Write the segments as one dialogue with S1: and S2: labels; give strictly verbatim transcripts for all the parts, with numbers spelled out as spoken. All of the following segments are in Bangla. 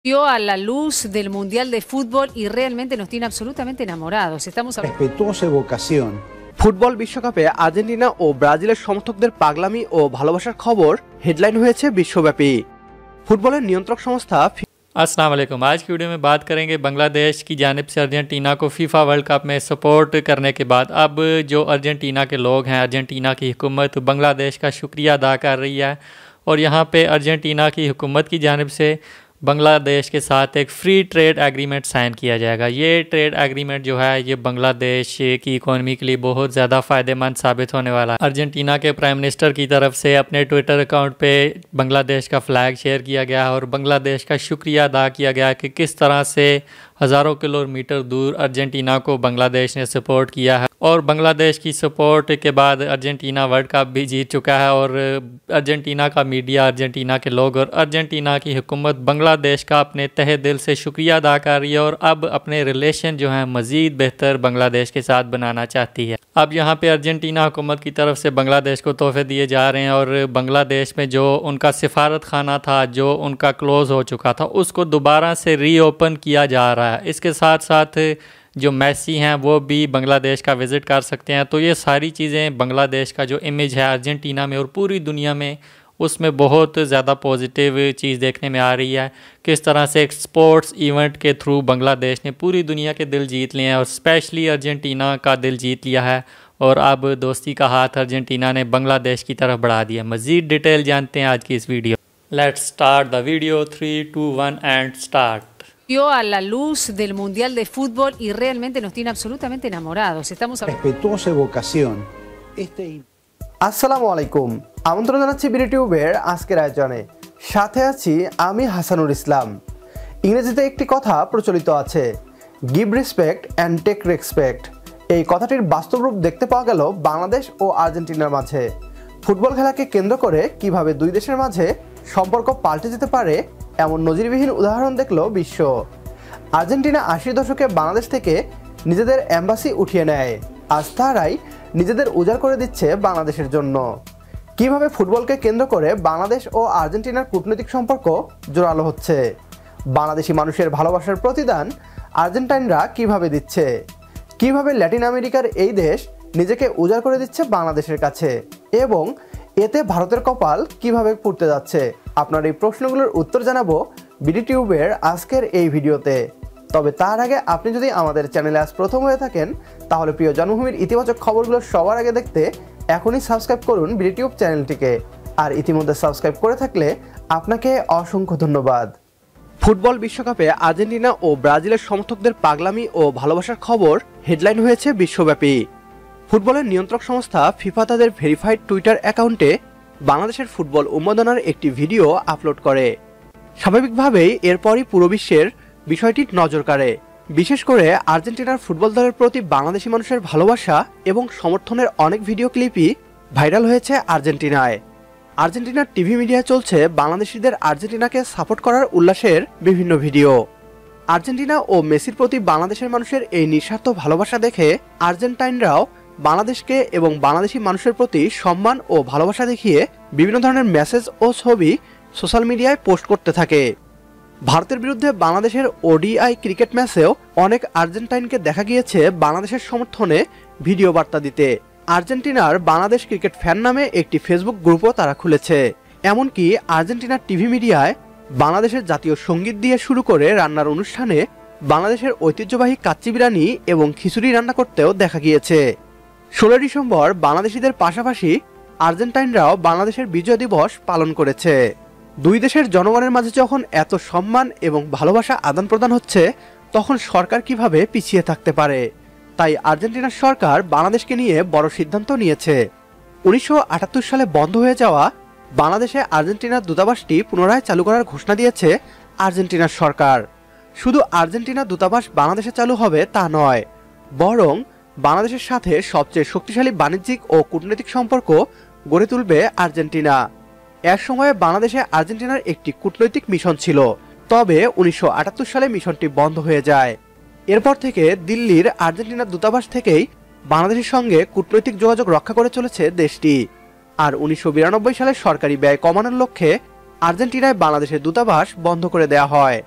S1: Dio a la luz del Mundial de Fútbol y realmente nos tiene absolutamente enamorados. Estamos
S2: respetuosa vocación.
S3: Football বিশ্বকাপে আর্জেন্টিনা ও ব্রাজিলের সমর্থকদের পাগলামি ও ভালোবাসার খবর হেডলাইন হয়েছে বিশ্বব্যাপী। ফুটবলের নিয়ন্ত্রক সংস্থা
S4: अस्सलाम वालेकुम। आज की वीडियो में बात करेंगे बांग्लादेश की जानिब से अर्जेंटीना को फीफा वर्ल्ड कप में सपोर्ट करने के बाद अब जो अर्जेंटीना के लोग हैं, अर्जेंटीना की हुकूमत बांग्लादेश का शुक्रिया अदा कर रही है और यहाँ पे अर्जेंटीना की हुकूमत की जानिब से बांग्लादेश के साथ एक फ्री ट्रेड एग्रीमेंट साइन किया जाएगा। ये ट्रेड एग्रीमेंट जो है ये बांग्लादेश की इकोनॉमी के लिए बहुत ज़्यादा फ़ायदेमंद साबित होने वाला है। अर्जेंटीना के प्राइम मिनिस्टर की तरफ से अपने ट्विटर अकाउंट पे बांग्लादेश का फ्लैग शेयर किया गया और बांग्लादेश का शुक्रिया अदा किया गया कि किस तरह से हज़ारों किलोमीटर दूर अर्जेंटीना को बांग्लादेश ने सपोर्ट किया है और बांग्लादेश की सपोर्ट के बाद अर्जेंटीना वर्ल्ड कप भी जीत चुका है और अर्जेंटीना का मीडिया, अर्जेंटीना के लोग और अर्जेंटीना की हुकूमत बांग्लादेश का अपने तहे दिल से शुक्रिया अदा कर रही है और अब अपने रिलेशन जो हैं मज़ीद बेहतर बांग्लादेश के साथ बनाना चाहती है। अब यहाँ पे अर्जेंटीना हुकूमत की तरफ से बांग्लादेश को तोहफे दिए जा रहे हैं और बांग्लादेश में जो उनका सिफारत खाना था, जो उनका क्लोज़ हो चुका था, उसको दोबारा से रीओपन किया जा रहा है। इसके साथ साथ जो मेसी हैं वो भी बांग्लादेश का विज़िट कर सकते हैं। तो ये सारी चीज़ें बांग्लादेश का जो इमेज है अर्जेंटीना में और पूरी दुनिया में, उसमें बहुत ज़्यादा पॉजिटिव चीज़ देखने में आ रही है। किस तरह से एक स्पोर्ट्स इवेंट के थ्रू बांग्लादेश ने पूरी दुनिया के दिल जीत लिए हैं और स्पेशली अर्जेंटीना का दिल जीत लिया है और अब दोस्ती का हाथ अर्जेंटीना ने बांग्लादेश की तरफ बढ़ा दिया। मज़ीद डिटेल जानते हैं आज की इस वीडियो। Let's start the video. Three two one and start.
S1: Dio a la luz del Mundial de Fútbol y realmente nos tiene absolutamente enamorados. Estamos
S2: respetuosa vocación. Este
S3: আসসালামু আলাইকুম, আমন্ত্রণ জানাচ্ছি বিডি টিউবের আজকের আয়োজনে। সাথে আছি আমি হাসানুল ইসলাম। ইংরেজিতে একটি কথা প্রচলিত আছে, give respect and take respect. এই কথাটির বাস্তব রূপ দেখতে পাওয়া গেল বাংলাদেশ ও আর্জেন্টিনার মাঝে। ফুটবল খেলাকে কেন্দ্র করে কিভাবে দুই দেশের মাঝে সম্পর্ক পাল্টে যেতে পারে এমন নজিরবিহীন উদাহরণ দেখল বিশ্ব। আর্জেন্টিনা আশির দশকে বাংলাদেশ থেকে নিজেদের এম্বাসি উঠিয়ে নেয়, আজ তারাই নিজেদের উজাড় করে দিচ্ছে বাংলাদেশের জন্য। কিভাবে ফুটবলকে কেন্দ্র করে বাংলাদেশ ও আর্জেন্টিনার কূটনৈতিক সম্পর্ক জোরালো হচ্ছে, বাংলাদেশি মানুষের ভালোবাসার প্রতিদান আর্জেন্টাইনরা কিভাবে দিচ্ছে, কিভাবে ল্যাটিন আমেরিকার এই দেশ নিজেকে উজাড় করে দিচ্ছে বাংলাদেশের কাছে এবং এতে ভারতের কপাল কিভাবে পুড়তে যাচ্ছে, আপনার এই প্রশ্নগুলোর উত্তর জানাবো বিডি টিউবের আজকের এই ভিডিওতে। তবে তার আগে আপনি যদি আমাদের চ্যানেলে আজ প্রথম হয়ে থাকেন তাহলে প্রিয় জন্মভূমির ইতিবাচক খবরগুলো সবার আগে দেখতে এখনই সাবস্ক্রাইব করুন বিডি টিউব চ্যানেলটিকে। আর ইতিমধ্যে সাবস্ক্রাইব করে থাকলে আপনাকে অসংখ্য ধন্যবাদ। ফুটবল বিশ্বকাপে আর্জেন্টিনা ও ব্রাজিলের সমর্থকদের পাগলামি ও ভালোবাসার খবর হেডলাইন হয়েছে বিশ্বব্যাপী। ফুটবলের নিয়ন্ত্রক সংস্থা ফিফা তাদের ভেরিফাইড টুইটার অ্যাকাউন্টে বাংলাদেশের ফুটবল উন্মাদনার একটি ভিডিও আপলোড করে। স্বাভাবিকভাবেই এরপরই পুরো বিশ্বের বিষয়টি নজর কাড়ে। বিশেষ করে আর্জেন্টিনার ফুটবল দলের প্রতি বাংলাদেশি মানুষের ভালোবাসা এবং সমর্থনের অনেক ভিডিও ক্লিপই ভাইরাল হয়েছে আর্জেন্টিনায়। আর্জেন্টিনার টিভি মিডিয়ায় চলছে বাংলাদেশিদের আর্জেন্টিনাকে সাপোর্ট করার উল্লাসের বিভিন্ন ভিডিও। আর্জেন্টিনা ও মেসির প্রতি বাংলাদেশের মানুষের এই নিঃস্বার্থ ভালোবাসা দেখে আর্জেন্টাইনরাও বাংলাদেশকে এবং বাংলাদেশি মানুষের প্রতি সম্মান ও ভালোবাসা দেখিয়ে বিভিন্ন ধরনের মেসেজ ও ছবি সোশ্যাল মিডিয়ায় পোস্ট করতে থাকে। ভারতের বিরুদ্ধে বাংলাদেশের ওডিআই ক্রিকেট ম্যাচেও অনেক আর্জেন্টাইনকে দেখা গিয়েছে বাংলাদেশের সমর্থনে ভিডিও বার্তা দিতে। আর্জেন্টিনার বাংলাদেশ ক্রিকেট ফ্যান নামে একটি ফেসবুক গ্রুপও তারা খুলেছে। এমনকি আর্জেন্টিনার টিভি মিডিয়ায় বাংলাদেশের জাতীয় সঙ্গীত দিয়ে শুরু করে রান্নার অনুষ্ঠানে বাংলাদেশের ঐতিহ্যবাহী কাচ্চি বিরিয়ানি এবং খিচুড়ি রান্না করতেও দেখা গিয়েছে। ষোলোই ডিসেম্বর বাংলাদেশিদের পাশাপাশি আর্জেন্টাইনরাও বাংলাদেশের বিজয় দিবস পালন করেছে। দুই দেশের জনগণের মাঝে যখন এত সম্মান এবং ভালোবাসা আদান প্রদান হচ্ছে তখন সরকার কিভাবে পিছিয়ে থাকতে পারে। তাই আর্জেন্টিনার সরকার বাংলাদেশকে নিয়ে বড় সিদ্ধান্ত নিয়েছে। উনিশশো আটাত্তর সালে বন্ধ হয়ে যাওয়া বাংলাদেশে আর্জেন্টিনার দূতাবাসটি পুনরায় চালু করার ঘোষণা দিয়েছে আর্জেন্টিনার সরকার। শুধু আর্জেন্টিনার দূতাবাস বাংলাদেশে চালু হবে তা নয়, বরং বাংলাদেশের সাথে সবচেয়ে শক্তিশালী বাণিজ্যিক ও কূটনৈতিক সম্পর্ক গড়ে তুলবে আর্জেন্টিনা। এক সময়ে বাংলাদেশে আর্জেন্টিনার একটি কূটনৈতিক মিশন ছিল, তবে উনিশশো আটাত্তর সালে মিশনটি বন্ধ হয়ে যায়। এরপর থেকে দিল্লির আর্জেন্টিনার দূতাবাস থেকেই বাংলাদেশের সঙ্গে কূটনৈতিক যোগাযোগ রক্ষা করে চলেছে দেশটি। আর উনিশশো বিরানব্বই সালে সরকারি ব্যয় কমানোর লক্ষ্যে আর্জেন্টিনায় বাংলাদেশের দূতাবাস বন্ধ করে দেওয়া হয়।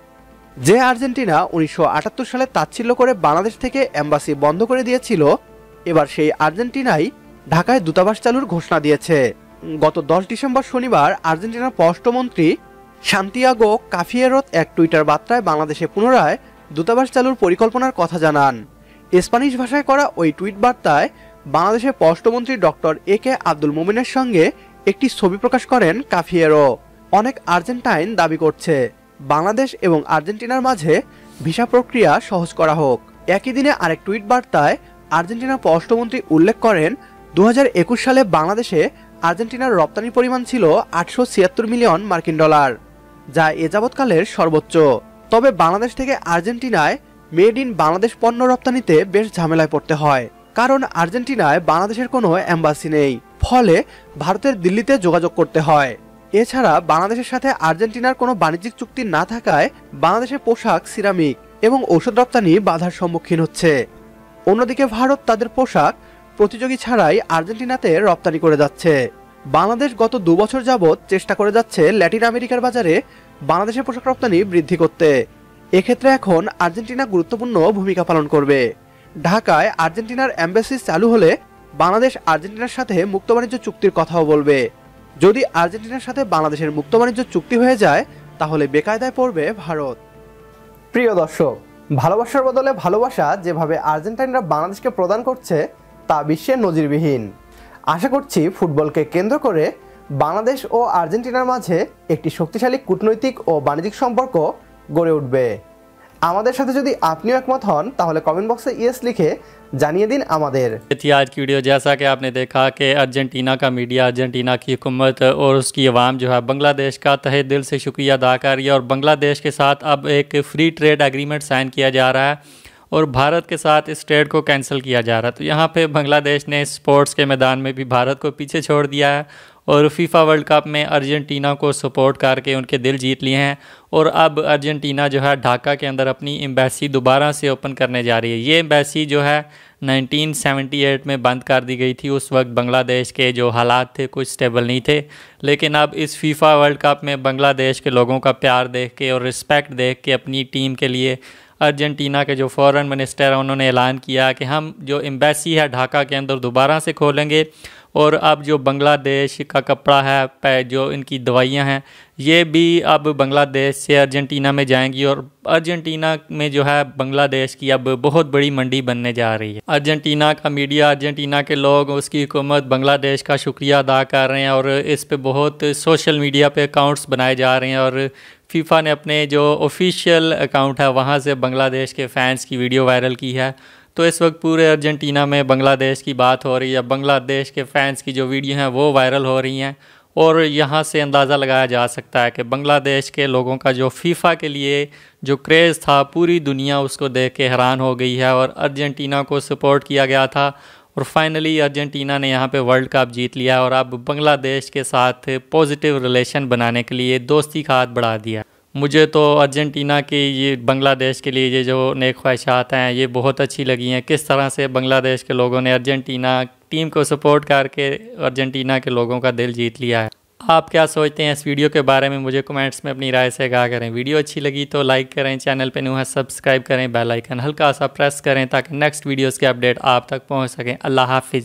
S3: যে আর্জেন্টিনা উনিশশো আটাত্তর সালে তাচ্ছিল্য করে বাংলাদেশ থেকে এম্বাসি বন্ধ করে দিয়েছিল, এবার সেই আর্জেন্টিনাই ঢাকায় দূতাবাস চালুর ঘোষণা দিয়েছে। গত দশ ডিসেম্বর শনিবার আর্জেন্টিনার পররাষ্ট্রমন্ত্রী সান্তিয়াগো কাফিয়েরো এক টুইটার বার্তায় বাংলাদেশে পুনরায় দূতাবাস চালুর পরিকল্পনার কথা জানান। স্প্যানিশ ভাষায় করা ওই টুইট বার্তায় বাংলাদেশের পররাষ্ট্রমন্ত্রী ডক্টর এ কে আব্দুল মোমেনের সঙ্গে একটি ছবি প্রকাশ করেন কাফিয়েরো। অনেক আর্জেন্টাইন দাবি করছে বাংলাদেশ এবং আর্জেন্টিনার মাঝে ভিসা প্রক্রিয়া সহজ করা হোক। একই দিনে আরেক টুইট বার্তায় আর্জেন্টিনার পররাষ্ট্রমন্ত্রী উল্লেখ করেন দু হাজার একুশ সালে বাংলাদেশে আর্জেন্টিনার রপ্তানির পরিমাণ ছিল আটশো ছিয়াত্তর মিলিয়ন মার্কিন ডলার, যা এ যাবৎকালের সর্বোচ্চ। তবে বাংলাদেশ থেকে আর্জেন্টিনায় মেড ইন বাংলাদেশ পণ্য রপ্তানিতে বেশ ঝামেলায় পড়তে হয়, কারণ আর্জেন্টিনায় বাংলাদেশের কোনো এম্বাসি নেই, ফলে ভারতের দিল্লিতে যোগাযোগ করতে হয়। এছাড়া বাংলাদেশের সাথে আর্জেন্টিনার কোনো বাণিজ্যিক চুক্তি না থাকায় বাংলাদেশের পোশাক, সিরামিক এবং ঔষধ রপ্তানি বাধার সম্মুখীন হচ্ছে। অন্যদিকে ভারত তাদের পোশাক প্রতিযোগী ছাড়াই আর্জেন্টিনাতে রপ্তানি করে যাচ্ছে। বাংলাদেশ গত দু বছর যাবৎ চেষ্টা করে যাচ্ছে ল্যাটিন আমেরিকার বাজারে বাংলাদেশের পোশাক রপ্তানি বৃদ্ধি করতে। এক্ষেত্রে এখন আর্জেন্টিনা গুরুত্বপূর্ণ ভূমিকা পালন করবে। ঢাকায় আর্জেন্টিনার এম্বাসি চালু হলে বাংলাদেশ আর্জেন্টিনার সাথে মুক্ত বাণিজ্য চুক্তির কথাও বলবে। যদি আর্জেন্টিনার সাথে বাংলাদেশের মুক্ত বাণিজ্য চুক্তি হয়ে যায়, তাহলে বেকায়দায় পড়বে ভারত। প্রিয় দর্শক, ভালোবাসার বদলে ভালোবাসা যেভাবে আর্জেন্টাইনরা বাংলাদেশকে প্রদান করছে তা বিশ্বের নজিরবিহীন। আশা করছি ফুটবলকে কেন্দ্র করে বাংলাদেশ ও আর্জেন্টিনার মাঝে একটি শক্তিশালী কূটনৈতিক ও বাণিজ্যিক সম্পর্ক গড়ে উঠবে। আমাদের সাথে যদি আপনিও একমত হন তাহলে কমেন্ট বক্সে ইয়েস লিখে জানিয়ে दिन আমাদের।
S4: थी आज की वीडियो। जैसा कि आपने देखा कि अर्जेंटीना का मीडिया, अर्जेंटीना की हुकूमत और उसकी आवाम जो है बांग्लादेश का तहे दिल से शुक्रिया अदा कर रही है और बांग्लादेश के साथ अब एक फ्री ट्रेड एग्रीमेंट साइन किया जा रहा है और भारत के साथ इस ट्रेड को कैंसिल किया जा रहा है। तो यहाँ पे बांग्लादेश ने स्पोर्ट्स के मैदान में भी भारत को पीछे छोड़ दिया है और फीफा वर्ल्ड कप में अर्जेंटीना को सपोर्ट करके उनके दिल जीत लिए हैं और अब अर्जेंटीना जो है ढाका के अंदर अपनी एम्बेसी दोबारा से ओपन करने जा रही है। ये एम्बेसी जो है नाइनटीन सेवेंटी एट में बंद कर दी गई थी। उस वक्त बांग्लादेश के जो हालात थे कुछ स्टेबल नहीं थे, लेकिन अब इस फीफा वर्ल्ड कप में बांग्लादेश के लोगों का प्यार देख के और रिस्पेक्ट देख के अपनी टीम के लिए अर्जेंटीना के जो फॉरेन मिनिस्टर हैं उन्होंने ऐलान किया कि हम जो एम्बेसी है ढाका के अंदर दोबारा से खोलेंगे और अब जो बांग्लादेश का कपड़ा है, जो इनकी दवाइयाँ हैं, ये भी अब बांग्लादेश से अर्जेंटीना में जाएंगी और अर्जेंटीना में जो है बांग्लादेश की अब बहुत बड़ी मंडी बनने जा रही है। अर्जेंटीना का मीडिया, अर्जेंटीना के लोग, उसकी हुकूमत बांग्लादेश का शुक्रिया अदा कर रहे हैं और इस पे बहुत सोशल मीडिया पे अकाउंट्स बनाए जा रहे हैं और फीफा ने अपने जो ऑफिशियल अकाउंट है वहाँ से बांग्लादेश के फैंस की वीडियो वायरल की है। तो इस वक्त पूरे अर्जेंटीना में बांग्लादेश की बात हो रही है, बांग्लादेश के फैंस की जो वीडियो हैं वो वायरल हो रही हैं और यहाँ से अंदाज़ा लगाया जा सकता है कि बांग्लादेश के लोगों का जो फीफा के लिए जो क्रेज़ था पूरी दुनिया उसको देख के हैरान हो गई है और अर्जेंटीना को सपोर्ट किया गया था और फाइनली अर्जेंटीना ने यहाँ पे वर्ल्ड कप जीत लिया और अब बांग्लादेश के साथ पॉजिटिव रिलेशन बनाने के लिए दोस्ती का हाथ बढ़ा दिया। मुझे तो अर्जेंटीना की ये बांग्लादेश के लिए ये जो नेक ख्वाहिशात हैं ये बहुत अच्छी लगी हैं। किस तरह से बांग्लादेश के लोगों ने अर्जेंटीना टीम को सपोर्ट करके अर्जेंटीना के लोगों का दिल जीत लिया है। आप क्या सोचते हैं इस वीडियो के बारे में, मुझे कमेंट्स में अपनी राय से कहा करें। वीडियो अच्छी लगी तो लाइक करें, चैनल पे न्यू है सब्सक्राइब करें, बेल आइकन हल्का सा प्रेस करें ताकि नेक्स्ट वीडियोस के अपडेट आप तक पहुंच सकें। अल्लाह हाफिज़।